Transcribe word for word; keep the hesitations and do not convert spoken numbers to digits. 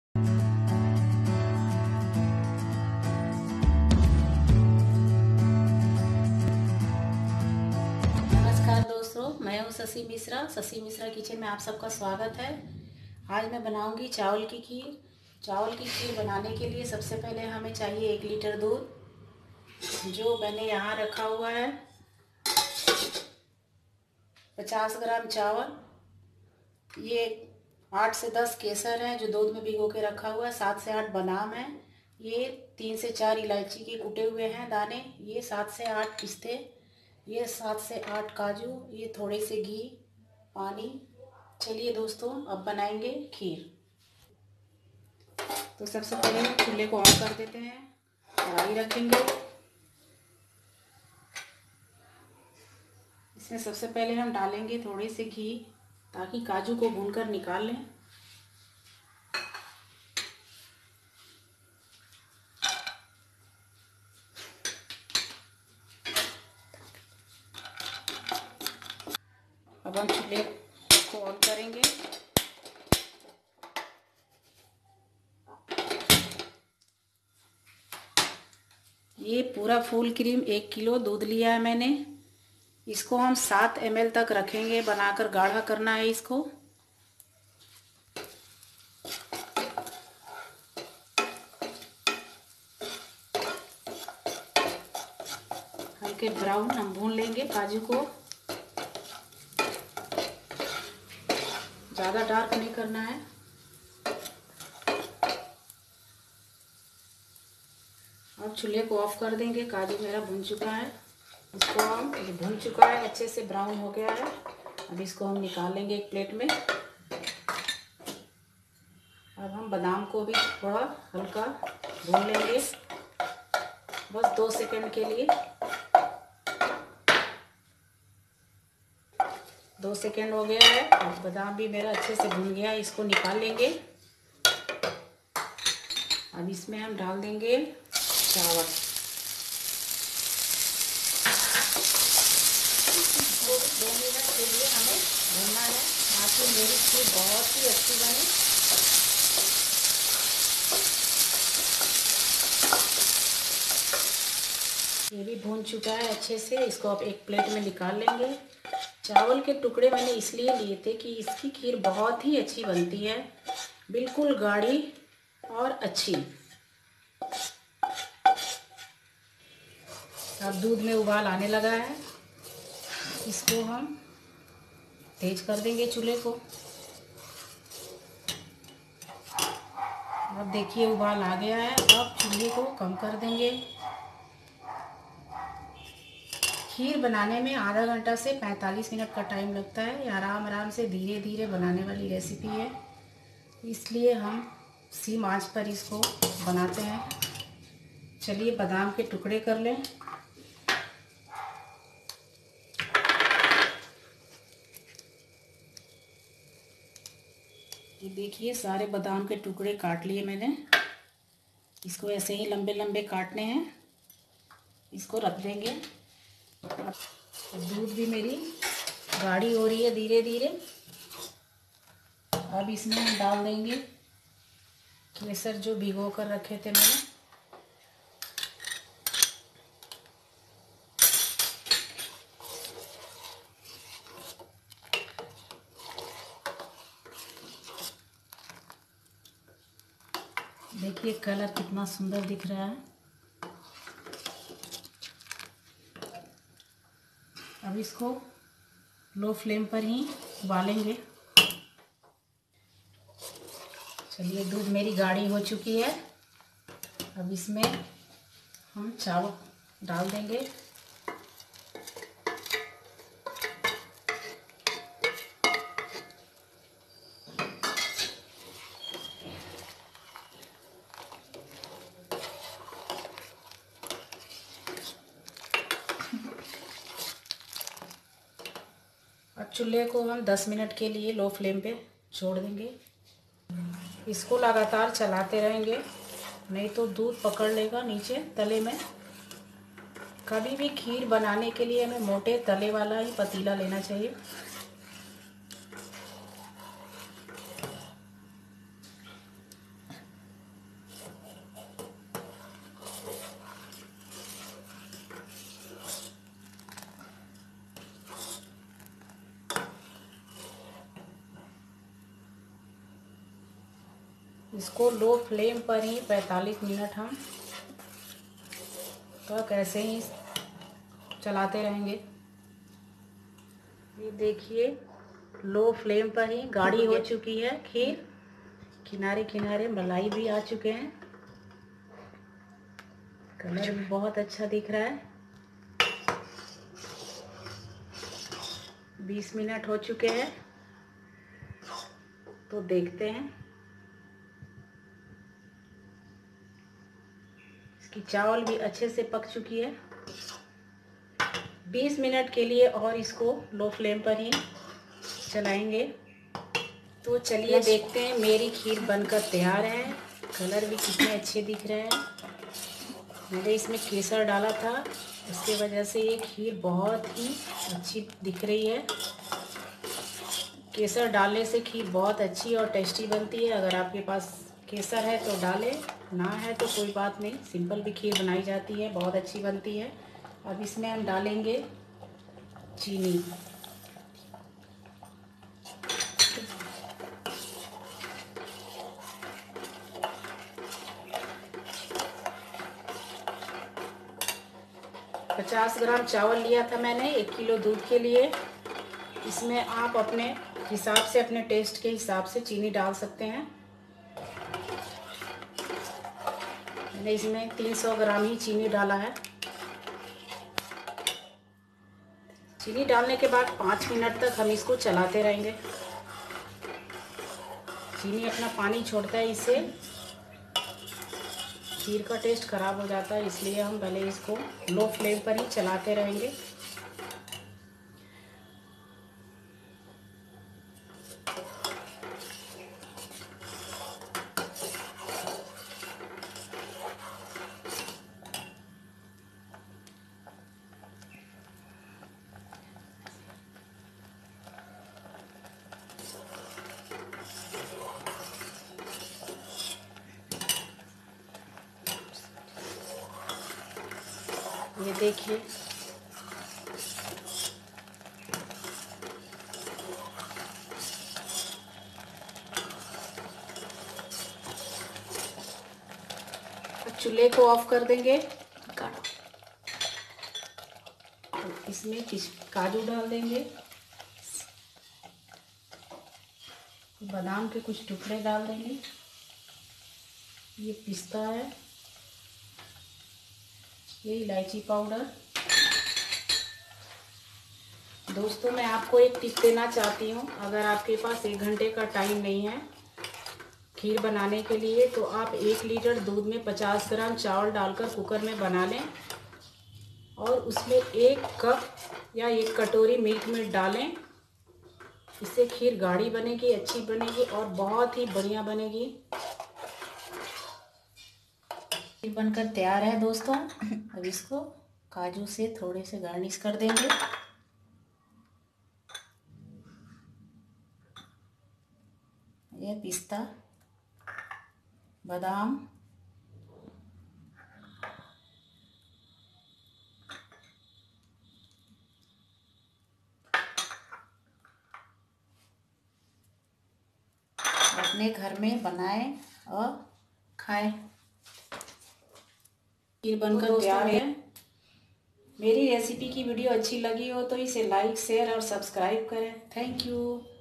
नमस्कार दोस्तों, मैं हूं शशि मिश्रा। शशि मिश्रा किचन में आप सबका स्वागत है। आज मैं बनाऊंगी चावल की खीर। चावल की खीर बनाने के लिए सबसे पहले हमें चाहिए एक लीटर दूध, जो मैंने यहाँ रखा हुआ है। पचास ग्राम चावल, ये आठ से दस केसर है जो दूध में भिगो के रखा हुआ है। सात से आठ बादाम है, ये तीन से चार इलायची के कुटे हुए हैं दाने, ये सात से आठ पिस्ते, ये सात से आठ काजू, ये थोड़े से घी, पानी। चलिए दोस्तों, अब बनाएंगे खीर। तो सबसे पहले हम चूल्हे को ऑन कर देते हैं, कढ़ाई रखेंगे। इसमें सबसे पहले हम डालेंगे थोड़े से घी, ताकि काजू को भूनकर निकाल लें। अब हम चूल्हे को ऑन करेंगे। ये पूरा फुल क्रीम एक किलो दूध लिया है मैंने। इसको हम सात एम एल तक रखेंगे, बनाकर गाढ़ा करना है इसको। हल्के ब्राउन हम भून लेंगे काजू को, ज़्यादा डार्क नहीं करना है। अब चूल्हे को ऑफ कर देंगे। काजू मेरा भुन चुका है, इसको हम भुन चुका है, अच्छे से ब्राउन हो गया है। अब इसको हम निकाल लेंगे एक प्लेट में। अब हम बादाम को भी थोड़ा हल्का भून लेंगे, बस दो सेकंड के लिए। दो सेकंड हो गया है, अब बादाम भी मेरा अच्छे से भुन गया है, इसको निकाल लेंगे। अब इसमें हम डाल देंगे चावल। इसको दो मिनट के लिए हमें भूनना है, ताकि मेरी खीर बहुत ही अच्छी बने। ये भी भून चुका है अच्छे से, इसको अब एक प्लेट में निकाल लेंगे। चावल के टुकड़े मैंने इसलिए लिए थे कि इसकी खीर बहुत ही अच्छी बनती है, बिल्कुल गाढ़ी और अच्छी। अब दूध में उबाल आने लगा है, इसको हम तेज कर देंगे चूल्हे को। अब देखिए उबाल आ गया है, अब चूल्हे को कम कर देंगे। खीर बनाने में आधा घंटा से पैंतालीस मिनट का टाइम लगता है। ये आराम आराम से धीरे धीरे बनाने वाली रेसिपी है, इसलिए हम सीम आंच पर इसको बनाते हैं। चलिए बादाम के टुकड़े कर लें। ये देखिए सारे बादाम के टुकड़े काट लिए मैंने। इसको ऐसे ही लंबे लंबे काटने हैं, इसको रख देंगे। दूध भी मेरी गाढ़ी हो रही है धीरे धीरे। अब इसमें हम डाल देंगे केसर जो भिगो कर रखे थे मैंने। देखिए कलर कितना सुंदर दिख रहा है। अब इसको लो फ्लेम पर ही उबालेंगे। चलिए दूध मेरी गाढ़ी हो चुकी है, अब इसमें हम चावल डाल देंगे। अब चूल्हे को हम दस मिनट के लिए लो फ्लेम पे छोड़ देंगे। इसको लगातार चलाते रहेंगे, नहीं तो दूध पकड़ लेगा नीचे तले में। कभी भी खीर बनाने के लिए हमें मोटे तले वाला ही पतीला लेना चाहिए। इसको लो फ्लेम पर ही पैंतालीस मिनट हम तक ऐसे ही चलाते रहेंगे। ये देखिए लो फ्लेम पर ही गाढ़ी हो चुकी है खीर, किनारे किनारे मलाई भी आ चुके हैं, कलर भी बहुत अच्छा दिख रहा है। बीस मिनट हो चुके हैं, तो देखते हैं। इसकी चावल भी अच्छे से पक चुकी है। बीस मिनट के लिए और इसको लो फ्लेम पर ही चलाएंगे। तो चलिए देखते हैं, मेरी खीर बनकर तैयार है। कलर भी कितने अच्छे दिख रहे हैं। मैंने इसमें केसर डाला था, उसके वजह से ये खीर बहुत ही अच्छी दिख रही है। केसर डालने से खीर बहुत अच्छी और टेस्टी बनती है। अगर आपके पास केसर है तो डालें, ना है तो कोई बात नहीं, सिंपल भी खीर बनाई जाती है, बहुत अच्छी बनती है। अब इसमें हम डालेंगे चीनी। पचास ग्राम चावल लिया था मैंने एक किलो दूध के लिए। इसमें आप अपने हिसाब से, अपने टेस्ट के हिसाब से चीनी डाल सकते हैं। मैंने इसमें तीन सौ ग्राम ही चीनी डाला है। चीनी डालने के बाद पाँच मिनट तक हम इसको चलाते रहेंगे। चीनी अपना पानी छोड़ता है, इससे खीर का टेस्ट खराब हो जाता है, इसलिए हम पहले इसको लो फ्लेम पर ही चलाते रहेंगे। ये देखिए चूल्हे को ऑफ कर देंगे। इसमें काजू डाल देंगे, बादाम के कुछ टुकड़े डाल देंगे। ये पिस्ता है, ये इलायची पाउडर। दोस्तों मैं आपको एक टिप देना चाहती हूँ, अगर आपके पास एक घंटे का टाइम नहीं है खीर बनाने के लिए, तो आप एक लीटर दूध में पचास ग्राम चावल डालकर कुकर में बना लें और उसमें एक कप या एक कटोरी मिल्क मेड डालें। इससे खीर गाढ़ी बनेगी, अच्छी बनेगी और बहुत ही बढ़िया बनेगी। खीर बनकर तैयार है दोस्तों। अब इसको काजू से थोड़े से गार्निश कर देंगे। ये पिस्ता, बादाम, अपने घर में बनाएं और खाएं। खीर बनकर तैयार है। मेरी रेसिपी की वीडियो अच्छी लगी हो तो इसे लाइक, शेयर और सब्सक्राइब करें। Thank you.